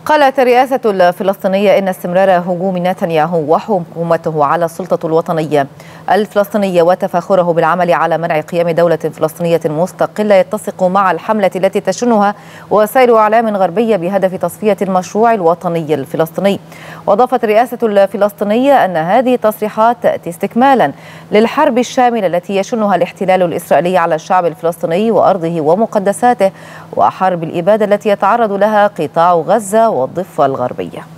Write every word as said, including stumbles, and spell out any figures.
قالت الرئاسة الفلسطينية إن استمرار هجوم نتنياهو وحكومته على السلطة الوطنية الفلسطينية وتفاخره بالعمل على منع قيام دولة فلسطينية مستقلة يتسق مع الحملة التي تشنها وسائل إعلام غربية بهدف تصفية المشروع الوطني الفلسطيني. وأضافت الرئاسة الفلسطينية أن هذه التصريحات تأتي استكمالا للحرب الشاملة التي يشنها الاحتلال الإسرائيلي على الشعب الفلسطيني وأرضه ومقدساته، وحرب الإبادة التي يتعرض لها قطاع غزة والضفة الغربية.